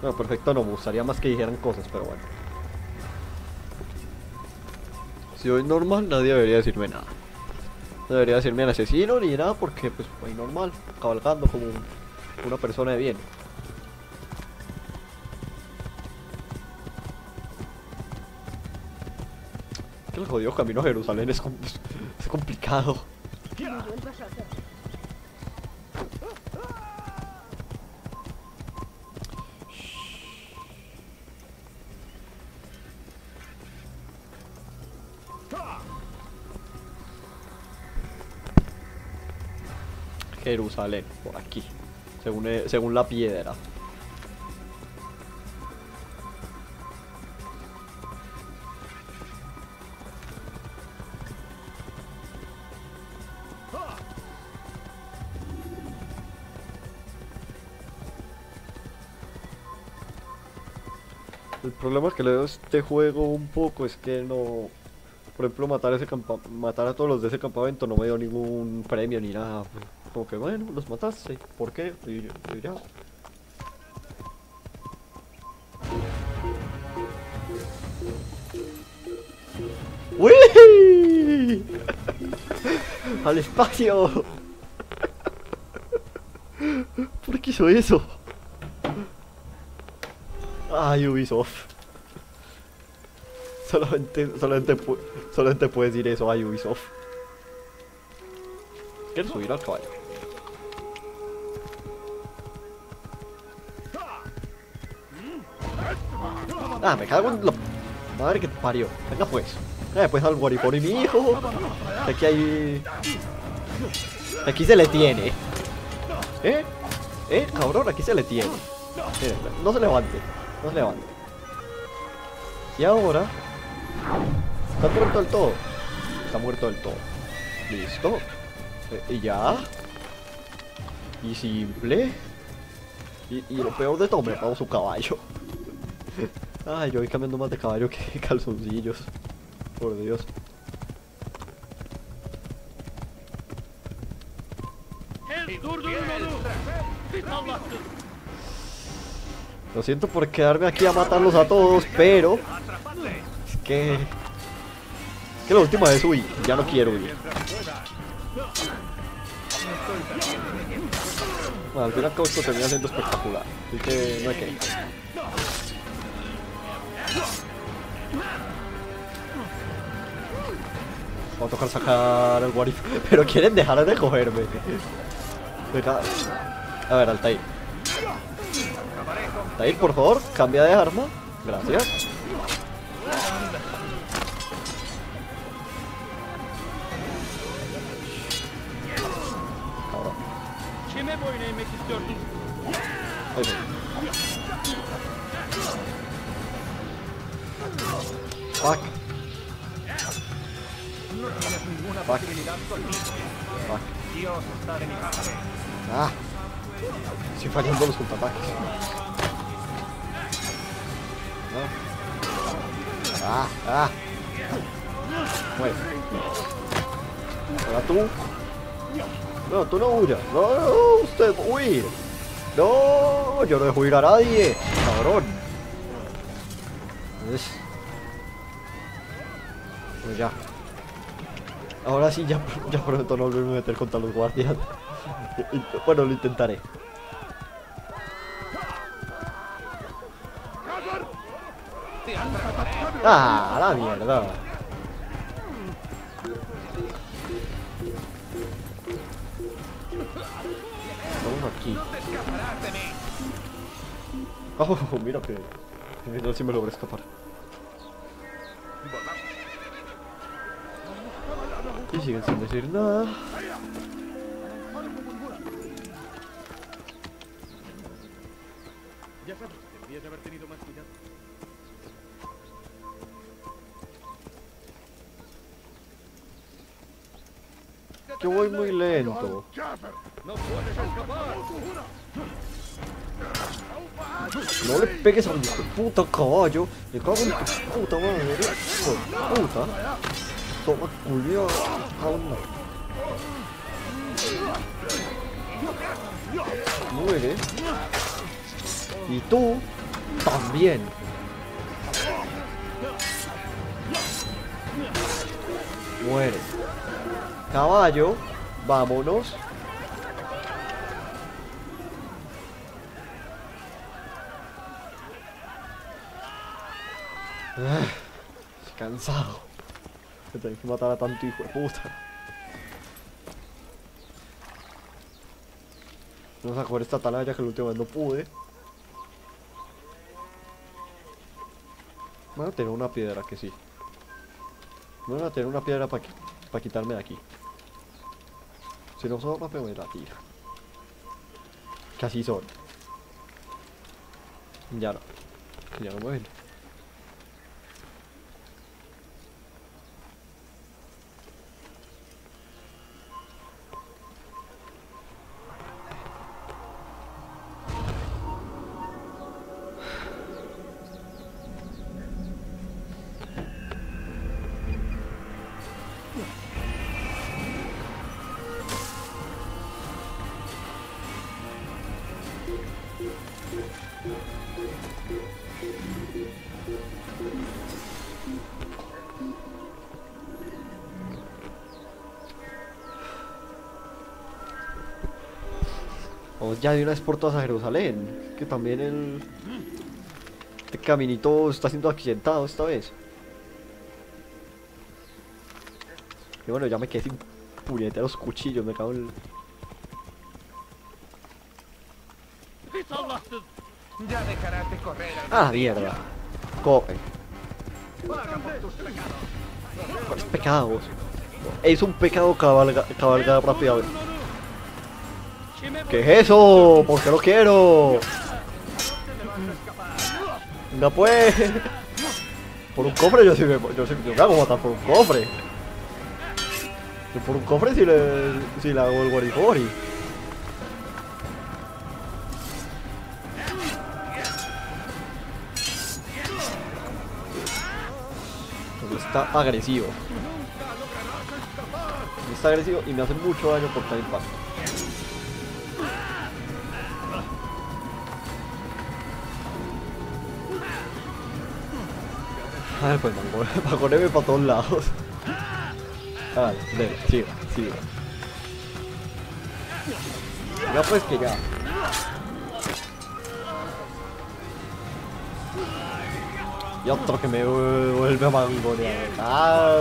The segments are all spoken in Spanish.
Bueno, perfecto, no me gustaría más que dijeran cosas, pero bueno. Si voy normal, nadie debería decirme nada. No debería decirme el asesino ni nada porque pues voy normal, cabalgando como una persona de bien. Que el jodido camino a Jerusalén es complicado. Jerusalén, por aquí, según la piedra. El problema que le veo a este juego un poco es que no... Por ejemplo, matar a todos los de ese campamento no me dio ningún premio ni nada. Como que bueno, los mataste. ¿Por qué? Y ya. ¡Uy! ¡Al espacio! ¿Por qué hizo eso? Ay, Ubisoft. Solamente puedes decir eso, ay, Ubisoft. Quiero subir al caballo. Ah, me cago en la madre que te parió. Venga pues. Pues al guaripón y mi hijo. Aquí hay... Aquí se le tiene. Cabrón, aquí se le tiene. Miren, no se levante. No se levante. Y ahora... Está muerto del todo. Está muerto del todo. Listo. Y ya. Y simple. Y lo peor de todo, me pago su caballo. Ay, yo voy cambiando más de caballo que calzoncillos. Por Dios. Lo siento por quedarme aquí a matarlos a todos, pero... Es que la última vez huí, ya no quiero huir. Bueno, al fin y al cabo esto termina siendo espectacular, así que no hay que ir. Va a tocar sacar el guarif. Pero quieren dejar de cogerme. Venga. A ver, Altair. Altair, por favor, cambia de arma. Gracias. Cabrón. Ahí Fuck. Fuck. Fuck. Ah. Estoy fallando los contraataques. No. Ah. Muere. Ahora tú. No, tú no huyas. No, usted huir. No, yo no dejo ir a nadie. Cabrón. Pues ya. Ahora sí, ya pronto no volverme a meter contra los guardias. Bueno, lo intentaré. ¡Ah, la mierda! Vamos aquí. Oh, mira que... No sé si me logré escapar. Y siguen sin decir nada. Ya sabes, deberías haber tenido más cuidado. Yo voy muy lento. ¡No puedes escapar! No le pegues a mi puta caballo. Me cago en tu puta madre. Hijo de puta. Toma, culiao. Muere. Y tú También. Muere. Caballo. Vámonos. Estoy cansado de tener que matar a tanto hijo de puta. Vamos a coger esta atalaya que la última vez no pude. Voy a tener una piedra que sí. Voy a tener una piedra para quitarme de aquí. Si no son rápido me la tira. Que así son. Ya no. Ya no mueven. Vamos ya de una vez por todas a Jerusalén. Que también este caminito está siendo accidentado esta vez. Y bueno, ya me quedé sin puñeteros cuchillos, me cago en el... Ya dejarás de correr. ¡Ah, mierda! Cope. ¿Cuáles pecados? Es un pecado cabalgar rápidamente. ¿Qué es eso? ¿Por qué lo quiero? Venga pues. Por un cofre yo sí me hago matar por un cofre. Yo por un cofre si le hago el guarigori. Está agresivo. Está agresivo y me hace mucho daño por cada impacto. A ver, pues vagoneme para todos lados. Vale, dale, siga. Ya pues que ya. Y otro que me vuelve a mangonear. Ah.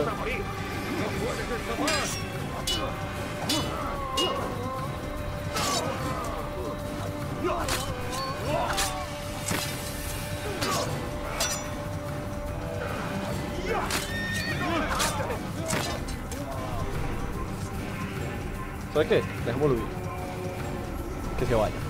¿Sabes qué? Dejémoslo ir. Que se vaya.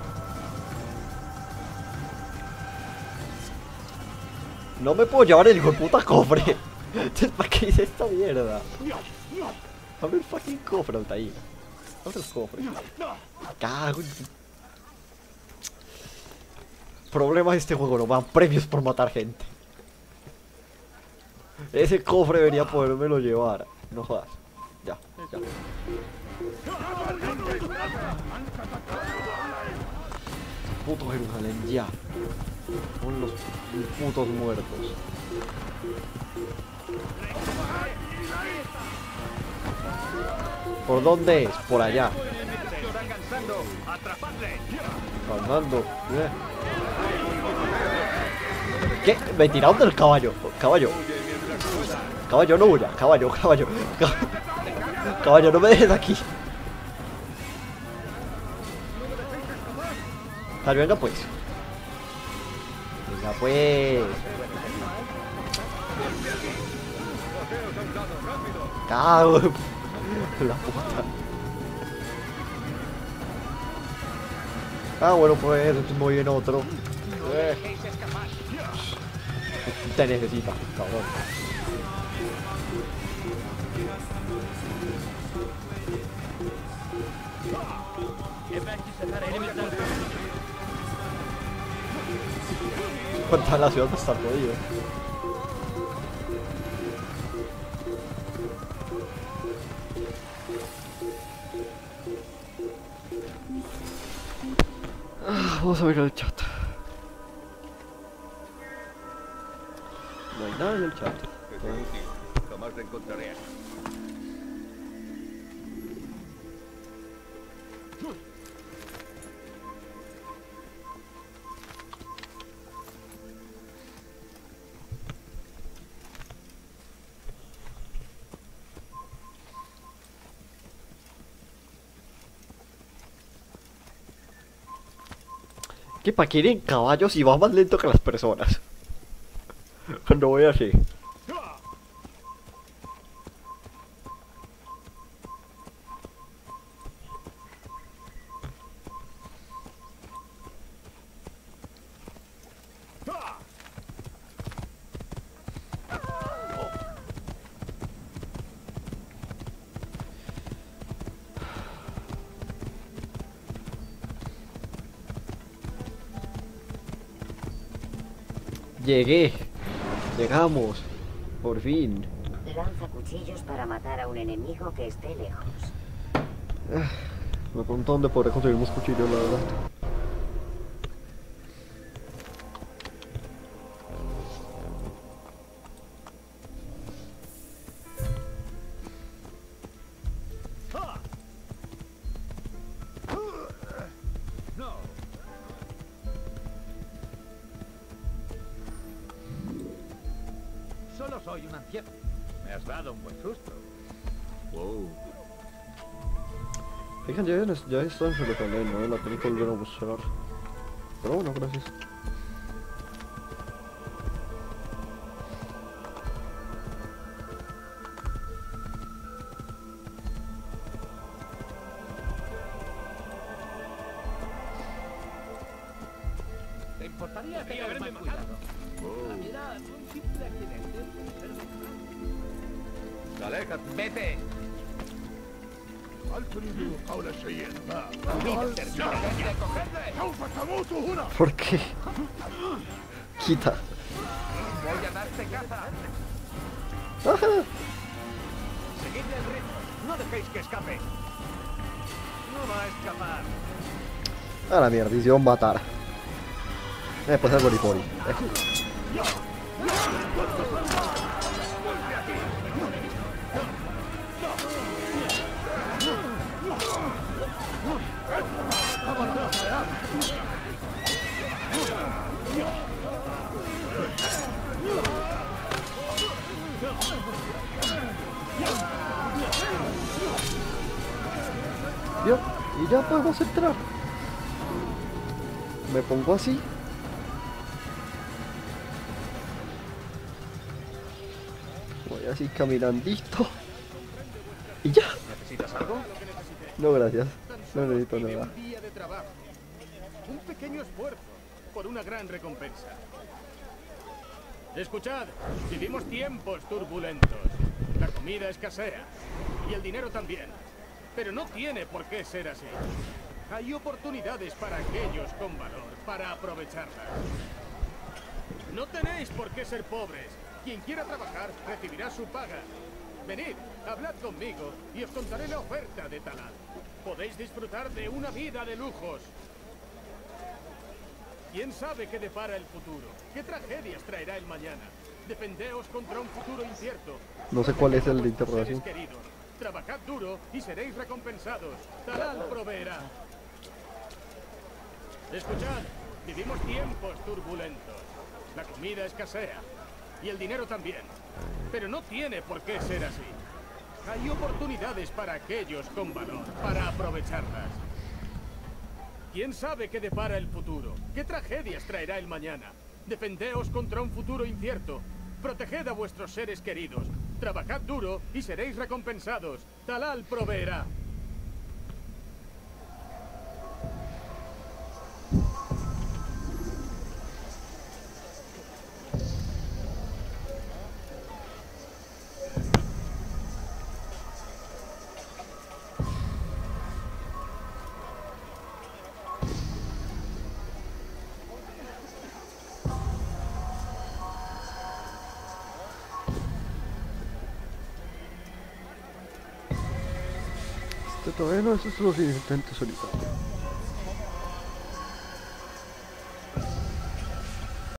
No me puedo llevar el hijo de puta cofre. ¿Para qué hice esta mierda? Abre el fucking cofre, Altair. Abre el cofre. Cago en... Problema de este juego, no me dan premios por matar gente. Ese cofre debería podérmelo llevar. No jodas. Ya. Puto Jerusalén, ya. Son los putos muertos. ¿Por dónde es? Por allá. Andando. ¿Qué? Me tiraron del caballo. Caballo no huya. Caballo, no me dejes aquí. Tal, venga pues. Cago en la puta. Ah, bueno, pues muy bien otro. Te necesita, cabrón. Cuánta la ciudad está jodido. Vamos a ver el chat. No hay nada en el chat. Estoy contigo. Jamás te encontraré aquí. Que para quieren caballos y va más lento que las personas. Cuando voy así. Llegué. Llegamos. Por fin. Lanza cuchillos para matar a un enemigo que esté lejos. Me pregunto dónde podré conseguir unos cuchillos, la verdad. No. Solo soy un anciano. Me has dado un buen susto. Wow. Fíjense, ya está en Jerusalén, ¿no? La tengo que volver a buscar. Pero bueno, gracias. ¿Te importaría Podría tener haberme más matado. cuidado? La vida fue un simple accidente. Pero Aléjate. ¡Vete! ¿Por qué? Quita. Voy a darte caza. Ajá. Seguidle el ritmo. No dejéis que escape. No va a escapar. A la mierda, hicieron matar. Pues algo Goripori. Bien, y ya podemos entrar. Me pongo así. Voy así caminandito. Y ya. ¿Necesitas algo? No, gracias. No necesito nada. Un día de trabajo. Un pequeño esfuerzo por una gran recompensa. Escuchad, vivimos tiempos turbulentos. La comida escasea. Y el dinero también. Pero no tiene por qué ser así. Hay oportunidades para aquellos con valor, para aprovecharlas. No tenéis por qué ser pobres. Quien quiera trabajar recibirá su paga. Venid, hablad conmigo y os contaré la oferta de Talal. Podéis disfrutar de una vida de lujos. ¿Quién sabe qué depara el futuro? ¿Qué tragedias traerá el mañana? Defendeos contra un futuro incierto. No sé cuál es el de Proteged a vuestros interrogación. seres queridos. Trabajad duro y seréis recompensados. Talal proveerá. Escuchad, vivimos tiempos turbulentos. La comida escasea. Y el dinero también. Pero no tiene por qué ser así. Hay oportunidades para aquellos con valor, para aprovecharlas. ¿Quién sabe qué depara el futuro? ¿Qué tragedias traerá el mañana? Defendeos contra un futuro incierto. Proteged a vuestros seres queridos. Trabajad duro y seréis recompensados. Talal proveerá. Todavía no, esos son los incidentes solitarios.